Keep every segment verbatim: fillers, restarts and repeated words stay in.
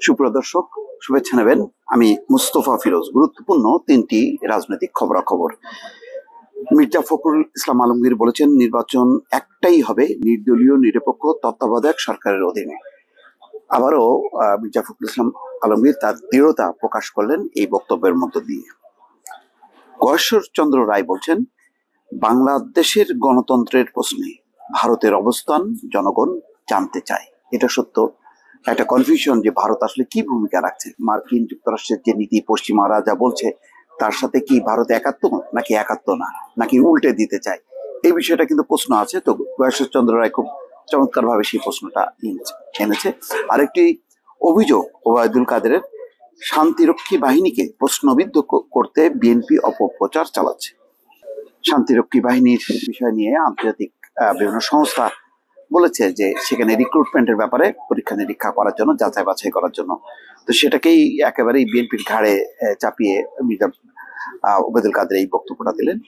সুপ্রিয় দর্শক, শুভেচ্ছা নেবেন। আমি মুস্তফা ফিরোজ। গুরুত্বপূর্ণ তিনটি রাজনৈতিক খবরাখবর। মির্জা ফখরুল ইসলাম আলমগীর বলেছেন, নির্বাচন একটাই হবে, নির্দলীয় নিরপেক্ষ তত্ত্বাবধায়ক সরকারের অধীনে। আবারও মির্জা ফখরুল ইসলাম আলমগীর তার দৃঢ়তা প্রকাশ করলেন এই বক্তব্যের মধ্য দিয়ে। গয়েশ্বর চন্দ্র রায় বলছেন, বাংলাদেশের গণতন্ত্রের প্রশ্নে ভারতের অবস্থান জনগণ জানতে চায়। এটা সত্য। একটা কনফিউশন যে ভারত আসলে কি ভূমিকা রাখছে, মার্কিন যুক্তরাষ্ট্রের যে নীতি পশ্চিমারা যা বলছে তার সাথে কি ভারত একাত্ম নাকি একাত্ম না, নাকি উল্টে দিতে চায়, এই বিষয়টা কিন্তু প্রশ্ন আছে। তো গয়েশ্বর চন্দ্র রায় খুব চমৎকার ভাবে সেই প্রশ্নটা এনেছে। আরেকটি অভিযোগ ওবায়দুল কাদেরের, শান্তিরক্ষী বাহিনীকে প্রশ্নবিদ্ধ করতে বিএনপি অপপ্রচার চালাচ্ছে। শান্তিরক্ষী বাহিনীর বিষয় নিয়ে আন্তর্জাতিক বিভিন্ন সংস্থা বলেছে যে সেখানে রিক্রুটমেন্টের ব্যাপারে পরীক্ষা নিরীক্ষা করার জন্য, যাচাই বাছাই করার জন্য। তো সেটাকেই একেবারেই বিএনপির ঘাড়ে চাপিয়ে মির্জা ওবায়দুল কাদের এই বক্তব্যটা দিলেন।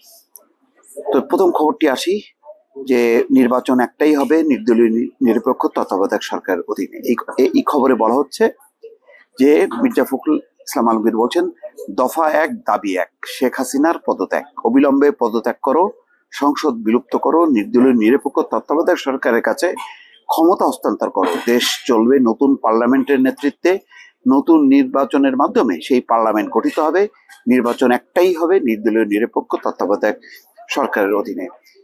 তো প্রথম খবরটি আসি যে নির্বাচন একটাই হবে, নির্দলীয় নিরপেক্ষ তত্ত্বাবধায়ক সরকারের অধীনে। এই খবরে বলা হচ্ছে যে মির্জা ফখরুল ইসলাম আলমগীর বলছেন, দফা এক দাবি এক, শেখ হাসিনার পদত্যাগ, অবিলম্বে পদত্যাগ করো, সংসদ বিলুপ্ত করো, নির্দলীয় নিরপেক্ষ তত্ত্বাবধায়ক সরকারের কাছে ক্ষমতা হস্তান্তর করো, দেশ চলবে নতুন পার্লামেন্টের নেতৃত্বে, নতুন নির্বাচনের মাধ্যমে সেই পার্লামেন্ট গঠিত হবে, নির্বাচন একটাই হবে, নির্দলীয় নিরপেক্ষ তত্ত্বাবধায়ক সরকারের অধীনে।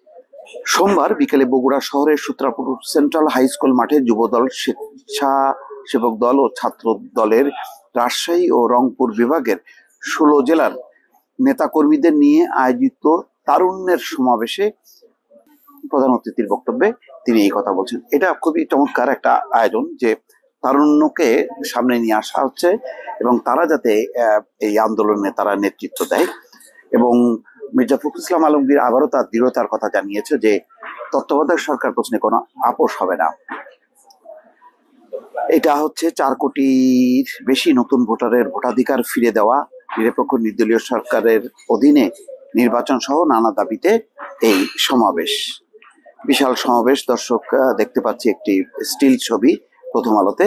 সোমবার বিকেলে বগুড়া শহরের সূত্রাপুর সেন্ট্রাল হাই স্কুল মাঠে যুবদল, স্বেচ্ছাসেবক দল ও ছাত্র দলের রাজশাহী ও রংপুর বিভাগের ষোলো জেলার নেতাকর্মীদের নিয়ে আয়োজিত তারুণ্যের সমাবেশে প্রধান অতিথির বক্তব্যে তিনি এই কথা বলছেন। এটা খুবই চমৎকার একটা আয়োজন যে তারুণ্যকে সামনে নিয়ে আসা হচ্ছে এবং তারা যাতে এই আন্দোলনে তারা নেতৃত্ব দেয়। এবং মির্জা ফখরুল ইসলাম আলমগীর আবারও তার দৃঢ়তার কথা জানিয়েছে যে তত্ত্বাবধায়ক সরকার প্রশ্নে কোনো আপোষ হবে না। এটা হচ্ছে চার কোটির বেশি নতুন ভোটারের ভোটাধিকার ফিরে দেওয়া, নিরপেক্ষ নির্দলীয় সরকারের অধীনে নির্বাচন সহ নানা দাবিতে এই সমাবেশ। বিশাল সমাবেশ। দর্শক দেখতে পাচ্ছি একটি স্টিল ছবি প্রথম আলোতে।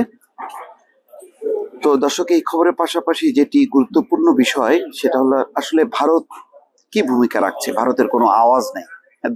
তো দর্শক, এই খবরের পাশাপাশি যেটি গুরুত্বপূর্ণ বিষয় সেটা হলো আসলে ভারত কি ভূমিকা রাখছে। ভারতের কোনো আওয়াজ নেই।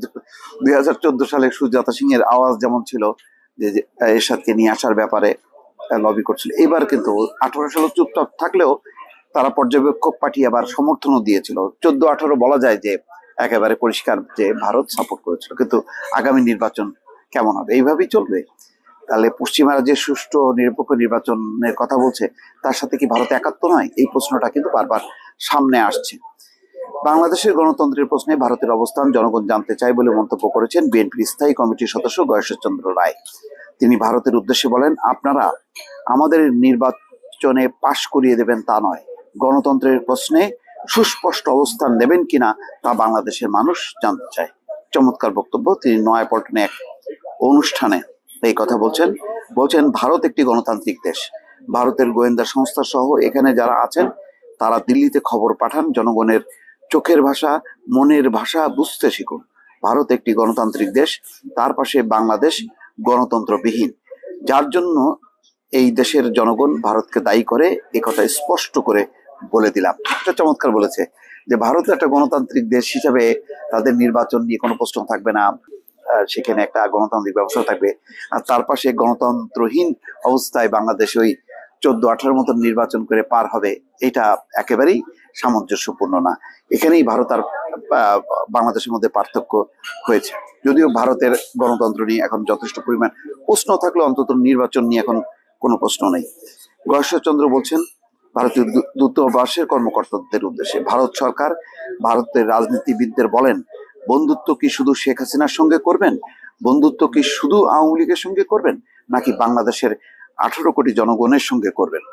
দুই হাজার চোদ্দ সালে সুজাতা সিং এর আওয়াজ যেমন ছিল যে এরশাদকে নিয়ে আসার ব্যাপারে লবি করছিল, এবার কিন্তু আঠারো সালে চুপচাপ থাকলেও তারা পর্যবেক্ষক পাঠিয়ে আবার সমর্থনও দিয়েছিল। চোদ্দ আঠারো বলা যায় যে একেবারে পরিষ্কার যে ভারত সাপোর্ট করেছিল। কিন্তু আগামী নির্বাচন কেমন হবে, এইভাবেই চলবে? তাহলে পশ্চিমারা যে সুষ্ঠু নিরপেক্ষ নির্বাচনের কথা বলছে তার সাথে কি ভারত একাত্ম নয়? এই প্রশ্নটা কিন্তু বারবার সামনে আসছে। বাংলাদেশের গণতন্ত্রের প্রশ্নে ভারতের অবস্থান জনগণ জানতে চায় বলে মন্তব্য করেছেন বিএনপির স্থায়ী কমিটির সদস্য গয়েশ্বর চন্দ্র রায়। তিনি ভারতের উদ্দেশ্যে বলেন, আপনারা আমাদের নির্বাচনে পাশ করিয়ে দেবেন তা নয়, গণতন্ত্রের প্রশ্নে সুস্পষ্ট অবস্থান নেবেন কিনা তা বাংলাদেশের মানুষ জানতে চায়। চমৎকার বক্তব্য। তিনি নয়াপল্টনে এক অনুষ্ঠানে এই কথা বলছেন। বলছেন, ভারত একটি গণতান্ত্রিক দেশ। ভারতের গোয়েন্দা সংস্থা সহ এখানে যারা আছেন তারা দিল্লিতে খবর পাঠান। জনগণের চোখের ভাষা, মনের ভাষা বুঝতে শিখুন। ভারত একটি গণতান্ত্রিক দেশ, তার পাশে বাংলাদেশ গণতন্ত্রবিহীন, যার জন্য এই দেশের জনগণ ভারতকে দায়ী করে, একথা স্পষ্ট করে বলে দিলাম। এটা চমৎকার বলেছে যে ভারত একটা গণতান্ত্রিক দেশ হিসাবে তাদের নির্বাচন নিয়ে কোনো প্রশ্ন থাকবে না, সেখানে একটা গণতান্ত্রিক ব্যবস্থা থাকবে। আর তার পাশে গণতন্ত্রহীন অবস্থায় বাংলাদেশ ওই চোদ্দ আঠারো মতন নির্বাচন করে পার হবে, এটা একেবারেই সামঞ্জস্যপূর্ণ না। এখানেই ভারত আর বাংলাদেশের মধ্যে পার্থক্য হয়েছে। যদিও ভারতের গণতন্ত্র নিয়ে এখন যথেষ্ট পরিমাণ প্রশ্ন থাকলেও অন্তত নির্বাচন নিয়ে এখন কোনো প্রশ্ন নেই। গয়েশ্বর চন্দ্র বলছেন ভারতীয় দূতাবাসের কর্মকর্তাদের উদ্দেশ্যে, ভারত সরকার, ভারতের রাজনীতিবিদদের বলেন, বন্ধুত্ব কি শুধু শেখ হাসিনার সঙ্গে করবেন? বন্ধুত্ব কি শুধু আওয়ামী লীগের সঙ্গে করবেন, নাকি বাংলাদেশের আঠারো কোটি জনগণের সঙ্গে করবেন?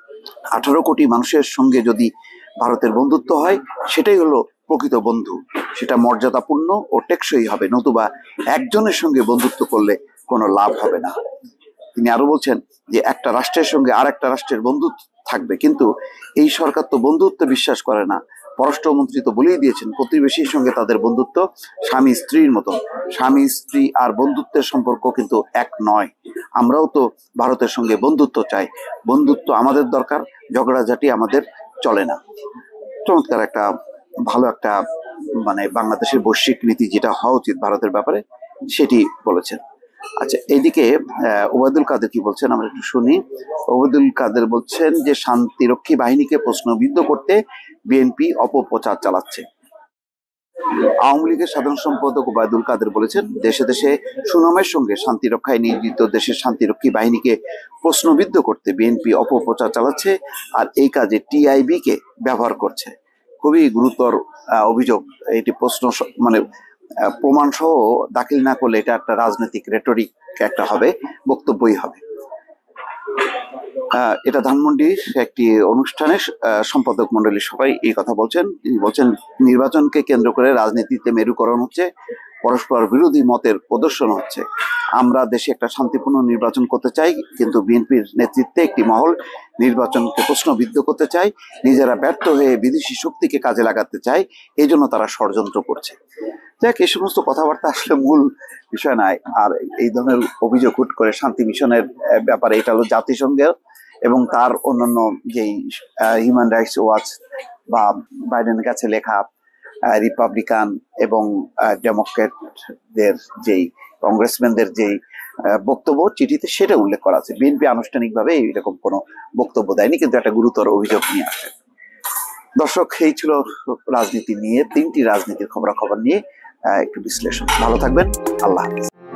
আঠারো কোটি মানুষের সঙ্গে যদি ভারতের বন্ধুত্ব হয় সেটাই হলো প্রকৃত বন্ধু, সেটা মর্যাদাপূর্ণ ও টেকসই হবে, নতুবা একজনের সঙ্গে বন্ধুত্ব করলে কোনো লাভ হবে না। তিনি আরো বলছেন যে একটা রাষ্ট্রের সঙ্গে আর একটা রাষ্ট্রের বন্ধুত্ব থাকবে। কিন্তু এই সরকার তো বন্ধুত্বে বিশ্বাস করে না। পররাষ্ট্রমন্ত্রী তো বলেই দিয়েছেন প্রতিবেশীর সঙ্গে তাদের বন্ধুত্ব স্বামী স্ত্রীর মতন। স্বামী স্ত্রী আর বন্ধুত্বের সম্পর্ক কিন্তু এক নয়। আমরাও তো ভারতের সঙ্গে বন্ধুত্ব চাই, বন্ধুত্ব আমাদের দরকার, ঝগড়াঝাটি আমাদের চলে না। চমৎকার একটা ভালো একটা মানে বাংলাদেশের বৈশ্বিক নীতি যেটা হওয়া উচিত ভারতের ব্যাপারে সেটি বলেছেন। আচ্ছা, এইদিকে ওবায়দুল কাদের কি বলছেন আমরা একটু শুনি। ওবায়দুল কাদের বলছেন যে শান্তিরক্ষী বাহিনীকে প্রশ্নবিদ্ধ করতে বিএনপি অপপ্রচার চালাচ্ছে। আওয়ামী লীগের সাধারণ সম্পাদক ওবায়দুল কাদের বলেছেন, দেশে দেশে সুনামের সঙ্গে শান্তি রক্ষায় নিয়োজিত দেশের শান্তিরক্ষী বাহিনীকে প্রশ্নবিদ্ধ করতে বিএনপি অপপ্রচার চালাচ্ছে আর এই কাজে টিআইবি কে ব্যবহার করছে। খুবই গুরুতর অভিযোগ। এটি প্রশ্ন মানে প্রমাণ সহ দাখিল না করলে এটা একটা রাজনৈতিক রেটরিক একটা হবে, বক্তব্যই হবে। এটা ধানমন্ডির একটি অনুষ্ঠানে সম্পাদক মন্ডলী সবাই এই কথা বলছেন। তিনি বলছেন, নির্বাচনকে কেন্দ্র করে রাজনীতিতে মেরুকরণ হচ্ছে, পরস্পর বিরোধী মতের প্রদর্শন হচ্ছে। আমরা দেশে একটা শান্তিপূর্ণ নির্বাচন করতে চাই, কিন্তু বিএনপির নেতৃত্বে একটি মহল নির্বাচনকে প্রশ্নবিদ্ধ করতে চায়, নিজেরা ব্যর্থ হয়ে বিদেশি শক্তিকে কাজে লাগাতে চায়, এই জন্য তারা ষড়যন্ত্র করছে। যাক, এই সমস্ত কথাবার্তা আসলে মূল বিষয় নয়। আর এই ধরনের অভিযোগ হুট করে শান্তি মিশনের ব্যাপারে, এটা হলো জাতিসংঘের এবং তার অন্যান্য যেই হিউম্যান রাইটস ওয়াচ বা বাইডেনের কাছে লেখা রিপাবলিকান এবং ডেমোক্রেটদের যেই কংগ্রেসম্যানদের যেই বক্তব্য চিঠিতে সেটা উল্লেখ করা আছে। বিএনপি আনুষ্ঠানিকভাবে এরকম কোনো বক্তব্য দেয়নি, কিন্তু একটা গুরুতর অভিযোগ নিয়ে আসে। দর্শক, এই ছিল রাজনীতি নিয়ে তিনটি রাজনীতির খবরাখবর নিয়ে একটু বিশ্লেষণ। ভালো থাকবেন, আল্লাহ হাফেজ।